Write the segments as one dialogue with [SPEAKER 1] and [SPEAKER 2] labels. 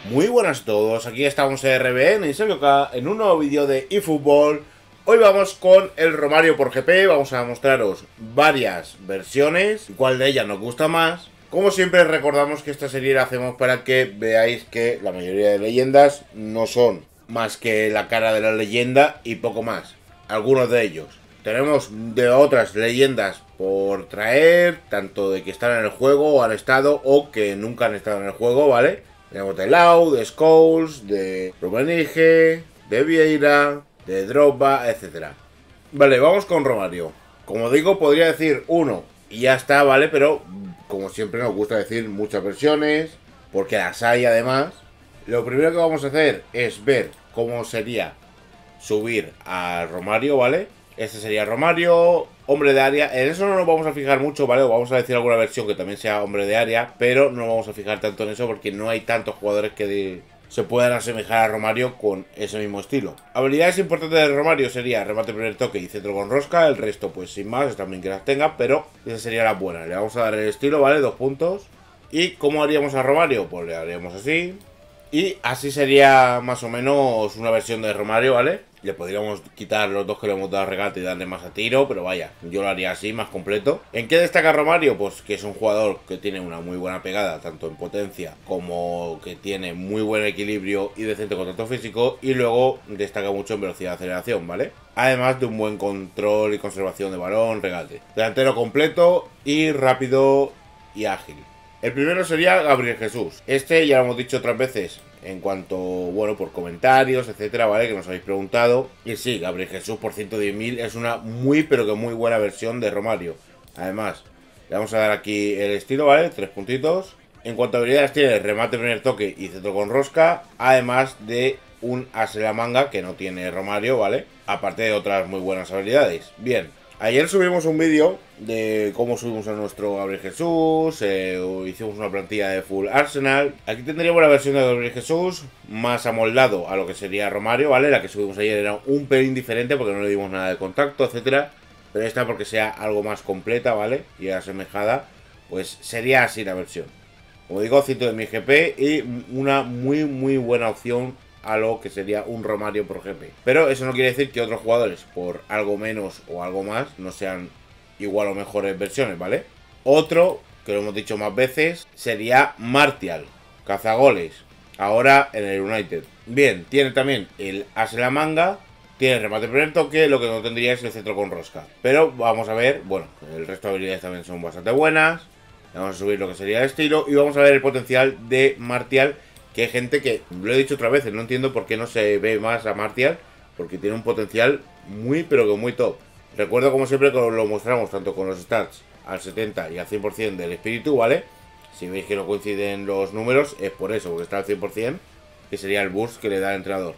[SPEAKER 1] Muy buenas a todos, aquí estamos en RBN y Sergio K en un nuevo vídeo de eFootball. Hoy vamos con el Romario por GP, vamos a mostraros varias versiones, cuál de ellas nos gusta más. Como siempre recordamos que esta serie la hacemos para que veáis que la mayoría de leyendas no son más que la cara de la leyenda y poco más, algunos de ellos. Tenemos de otras leyendas por traer, tanto de que están en el juego o han estado o que nunca han estado en el juego, ¿vale? Tenemos de Lau, de Scholes, de Rummenigge, de Vieira, de Drogba, etc. Vale, vamos con Romario. Como digo, podría decir uno y ya está, ¿vale? Pero como siempre nos gusta decir muchas versiones, porque las hay además. Lo primero que vamos a hacer es ver cómo sería subir a Romario, ¿vale? Este sería Romario, hombre de área. En eso no nos vamos a fijar mucho, ¿vale? Vamos a decir alguna versión que también sea hombre de área, pero no nos vamos a fijar tanto en eso porque no hay tantos jugadores que se puedan asemejar a Romario con ese mismo estilo. Habilidades importantes de Romario sería remate primer toque y centro con rosca. El resto pues sin más, también que las tenga, pero esa sería la buena. Le vamos a dar el estilo, ¿vale? 2 puntos. ¿Y cómo haríamos a Romario? Pues le haríamos así. Y así sería más o menos una versión de Romario, ¿vale? Le podríamos quitar los dos que le hemos dado a regate y darle más a tiro, pero vaya, yo lo haría así, más completo. ¿En qué destaca Romario? Pues que es un jugador que tiene una muy buena pegada, tanto en potencia como que tiene muy buen equilibrio y decente contacto físico. Y luego destaca mucho en velocidad de aceleración, ¿vale? Además de un buen control y conservación de balón, regate. Delantero completo y rápido y ágil. El primero sería Gabriel Jesús. Este ya lo hemos dicho otras veces en cuanto, bueno, por comentarios, etcétera, ¿vale? Que nos habéis preguntado. Y sí, Gabriel Jesús por 110.000 es una muy, pero que muy buena versión de Romario. Además, le vamos a dar aquí el estilo, ¿vale? 3 puntitos. En cuanto a habilidades, tiene remate primer toque y centro con rosca. Además de un as en la manga que no tiene Romario, ¿vale? Aparte de otras muy buenas habilidades. Bien. Ayer subimos un vídeo de cómo subimos a nuestro Gabriel Jesús, hicimos una plantilla de full Arsenal. Aquí tendríamos la versión de Gabriel Jesús más amoldado a lo que sería Romario, ¿vale? La que subimos ayer era un pelín diferente porque no le dimos nada de contacto, etcétera. Pero esta porque sea algo más completa, ¿vale? Y asemejada, pues sería así la versión. Como digo, 100.000 GP y una muy buena opción a lo que sería un Romario por GP. Pero eso no quiere decir que otros jugadores por algo menos o algo más no sean igual o mejores versiones, ¿vale? Otro, que lo hemos dicho más veces, sería Martial, cazagoles, ahora en el United. Bien, tiene también el as en la manga, tiene remate primer toque, lo que no tendría es el centro con rosca. Pero vamos a ver, bueno, el resto de habilidades también son bastante buenas. Vamos a subir lo que sería el estilo y vamos a ver el potencial de Martial, que hay gente que, lo he dicho otras veces, no entiendo por qué no se ve más a Martial, porque tiene un potencial muy pero que muy top. Recuerdo como siempre que lo mostramos tanto con los stats al 70 y al 100% del espíritu, ¿vale? Si veis que no coinciden los números es por eso, porque está al 100%, que sería el boost que le da el entrenador.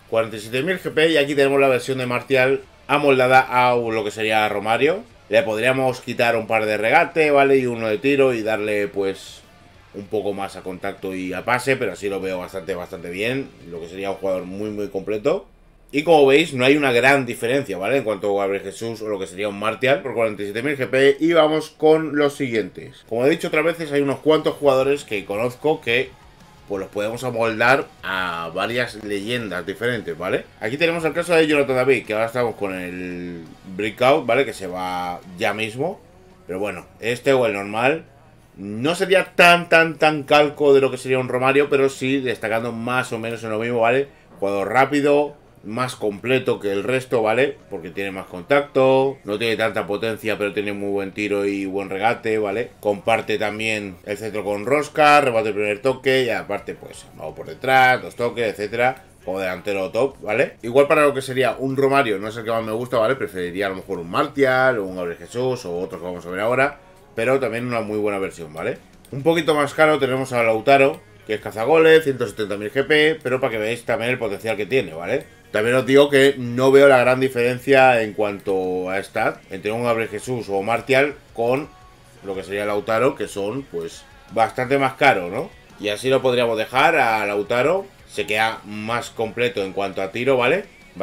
[SPEAKER 1] 47.000 GP y aquí tenemos la versión de Martial amoldada a lo que sería Romario. Le podríamos quitar un par de regate, ¿vale? Y uno de tiro y darle pues un poco más a contacto y a pase, pero así lo veo bastante bien, lo que sería un jugador muy completo. Y como veis, no hay una gran diferencia, ¿vale? En cuanto a Gabriel Jesús o lo que sería un Martial por 47.000 GP. Y vamos con los siguientes. Como he dicho otras veces, hay unos cuantos jugadores que conozco que pues los podemos amoldar a varias leyendas diferentes, ¿vale? Aquí tenemos el caso de Jonathan David, que ahora estamos con el Breakout, ¿vale? Que se va ya mismo. Pero bueno, este o el normal no sería tan calco de lo que sería un Romario, pero sí destacando más o menos en lo mismo, ¿vale? Jugador rápido, más completo que el resto, ¿vale? Porque tiene más contacto, no tiene tanta potencia, pero tiene muy buen tiro y buen regate, ¿vale? Comparte también el centro con rosca, rebate el primer toque y aparte, pues, vamos por detrás, dos toques, etcétera. Como delantero top, ¿vale? Igual para lo que sería un Romario, no es el que más me gusta, ¿vale? Preferiría a lo mejor un Martial o un Gabriel Jesús o otro que vamos a ver ahora. Pero también una muy buena versión, ¿vale? Un poquito más caro tenemos a Lautaro, que es cazagoles, 170.000 GP, pero para que veáis también el potencial que tiene, ¿vale? También os digo que no veo la gran diferencia en cuanto a stat entre un Gabriel Jesús o Martial con lo que sería Lautaro, que son, pues, bastante más caros, ¿no? Y así lo podríamos dejar a Lautaro, se queda más completo en cuanto a tiro, ¿vale?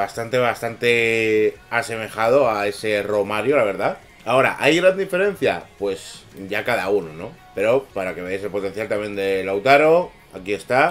[SPEAKER 1] Bastante asemejado a ese Romario, la verdad. Ahora, ¿hay gran diferencia? Pues ya cada uno, ¿no? Pero para que veáis el potencial también de Lautaro, aquí está,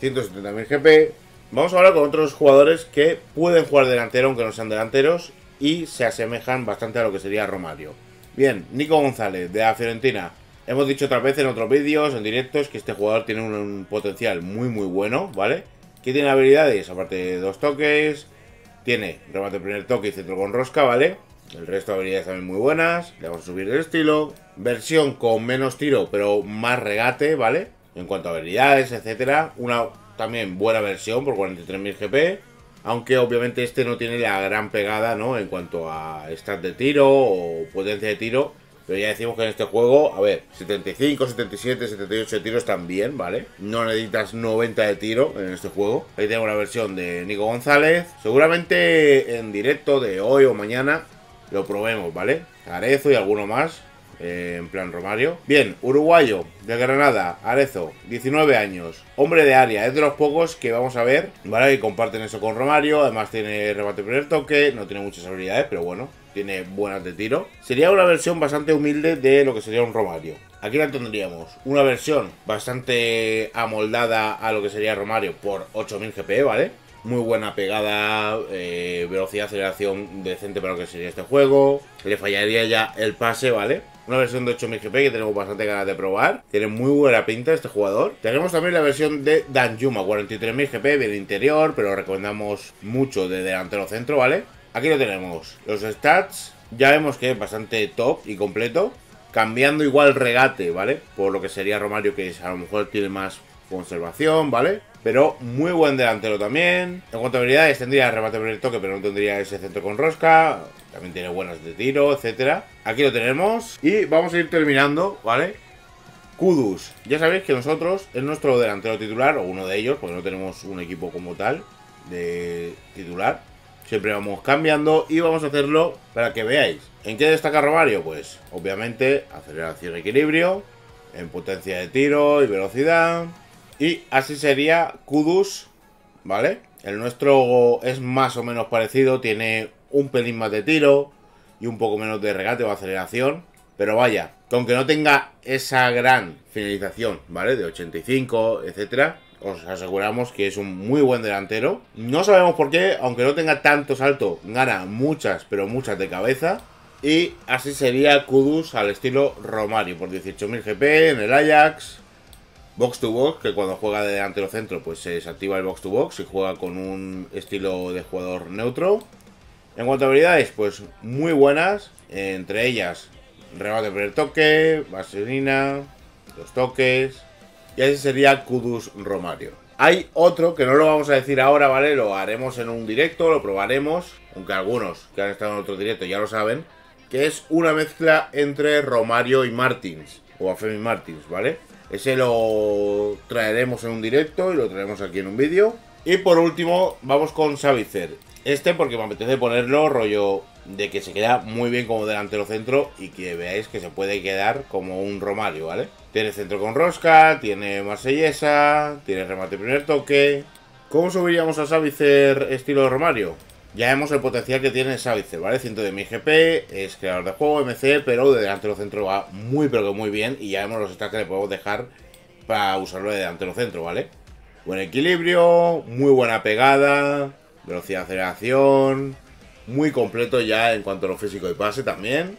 [SPEAKER 1] 170.000 GP. Vamos a hablar con otros jugadores que pueden jugar delantero aunque no sean delanteros y se asemejan bastante a lo que sería Romario. Bien, Nico González de la Fiorentina. Hemos dicho otra vez en otros vídeos, en directos, que este jugador tiene un potencial muy bueno, ¿vale? ¿Qué tiene habilidades? Aparte de 2 toques, tiene remate primer toque y centro con rosca, ¿vale? El resto de habilidades también muy buenas. Le vamos a subir el estilo. Versión con menos tiro, pero más regate, ¿vale? En cuanto a habilidades, etcétera. Una también buena versión por 43.000 GP. Aunque obviamente este no tiene la gran pegada, ¿no? En cuanto a stat de tiro o potencia de tiro. Pero ya decimos que en este juego, a ver, 75, 77, 78 de tiro están bien, ¿vale? No necesitas 90 de tiro en este juego. Ahí tengo la versión de Nico González. Seguramente en directo de hoy o mañana lo probemos, ¿vale? Arezo y alguno más. En plan Romario. Bien, uruguayo de Granada, Arezo, 19 años, hombre de área, es de los pocos que vamos a ver, ¿vale? Y comparten eso con Romario. Además tiene remate primer toque, no tiene muchas habilidades, pero bueno, tiene buenas de tiro. Sería una versión bastante humilde de lo que sería un Romario. Aquí la tendríamos, una versión bastante amoldada a lo que sería Romario por 8.000 GP, ¿vale? Muy buena pegada, velocidad, aceleración decente para lo que sería este juego. Le fallaría ya el pase, ¿vale? Una versión de 8.000 GP que tenemos bastante ganas de probar. Tiene muy buena pinta este jugador. Tenemos también la versión de Danjuma, 43.000 GP, bien interior, pero recomendamos mucho de delantero centro, ¿vale? Aquí lo tenemos. Los stats, ya vemos que es bastante top y completo. Cambiando igual regate, ¿vale? Por lo que sería Romario, que a lo mejor tiene más conservación, ¿vale? Pero muy buen delantero también. En cuanto a habilidades, tendría remate primer toque, pero no tendría ese centro con rosca. También tiene buenas de tiro, etcétera. Aquí lo tenemos. Y vamos a ir terminando, ¿vale? Kudus. Ya sabéis que nosotros es nuestro delantero titular, o uno de ellos, porque no tenemos un equipo como tal de titular. Siempre vamos cambiando y vamos a hacerlo para que veáis. ¿En qué destaca Romario? Pues, obviamente, aceleración y equilibrio, en potencia de tiro y velocidad. Y así sería Kudus, ¿vale? El nuestro es más o menos parecido, tiene un pelín más de tiro y un poco menos de regate o aceleración. Pero vaya, que aunque no tenga esa gran finalización, ¿vale? De 85, etcétera, os aseguramos que es un muy buen delantero. No sabemos por qué, aunque no tenga tanto salto, gana muchas, pero muchas de cabeza. Y así sería Kudus al estilo Romario, por 18.000 GP en el Ajax. Box to box, que cuando juega de delantero centro pues se desactiva el box to box y juega con un estilo de jugador neutro. En cuanto a habilidades, pues muy buenas, entre ellas remate primer toque, vaselina, 2 toques, y así sería Kudus Romario. Hay otro que no lo vamos a decir ahora, ¿vale? Lo haremos en un directo, lo probaremos, aunque algunos que han estado en otro directo ya lo saben, que es una mezcla entre Romario y Martins, o Afemi Martins, ¿vale? Ese lo traeremos en un directo y lo traeremos aquí en un vídeo. Y por último, vamos con Savitzer. Este porque me apetece ponerlo rollo de que se queda muy bien como delantero centro y que veáis que se puede quedar como un Romario, ¿vale? Tiene centro con rosca, tiene marsellesa, tiene remate primer toque. ¿Cómo subiríamos a Savitzer estilo Romario? Ya vemos el potencial que tiene Savitzer, ¿vale? 110.000 GP, es creador de juego, MC, pero de delantero centro va muy pero que muy bien. Y ya vemos los stats que le podemos dejar para usarlo de delantero centro, ¿vale? Buen equilibrio, muy buena pegada, velocidad de aceleración, muy completo ya en cuanto a lo físico y pase también.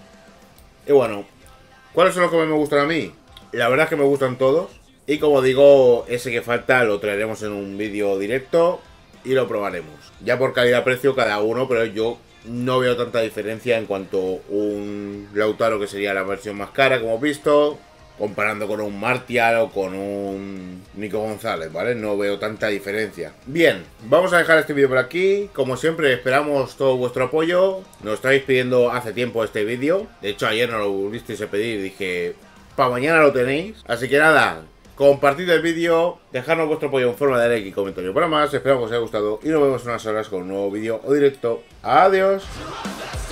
[SPEAKER 1] Y bueno, ¿cuáles son los que más me gustan a mí? La verdad es que me gustan todos. Y como digo, ese que falta lo traeremos en un vídeo directo y lo probaremos. Ya por calidad-precio cada uno, pero yo no veo tanta diferencia en cuanto a un Lautaro, que sería la versión más cara, como hemos visto, comparando con un Martial o con un Nico González, ¿vale? No veo tanta diferencia. Bien, vamos a dejar este vídeo por aquí. Como siempre, esperamos todo vuestro apoyo. Nos estáis pidiendo hace tiempo este vídeo. De hecho, ayer nos lo volvisteis a pedir y dije, para mañana lo tenéis. Así que nada, compartid el vídeo, dejadnos vuestro apoyo en forma de like y comentario para más. Esperamos que os haya gustado y nos vemos en unas horas con un nuevo vídeo o directo. Adiós.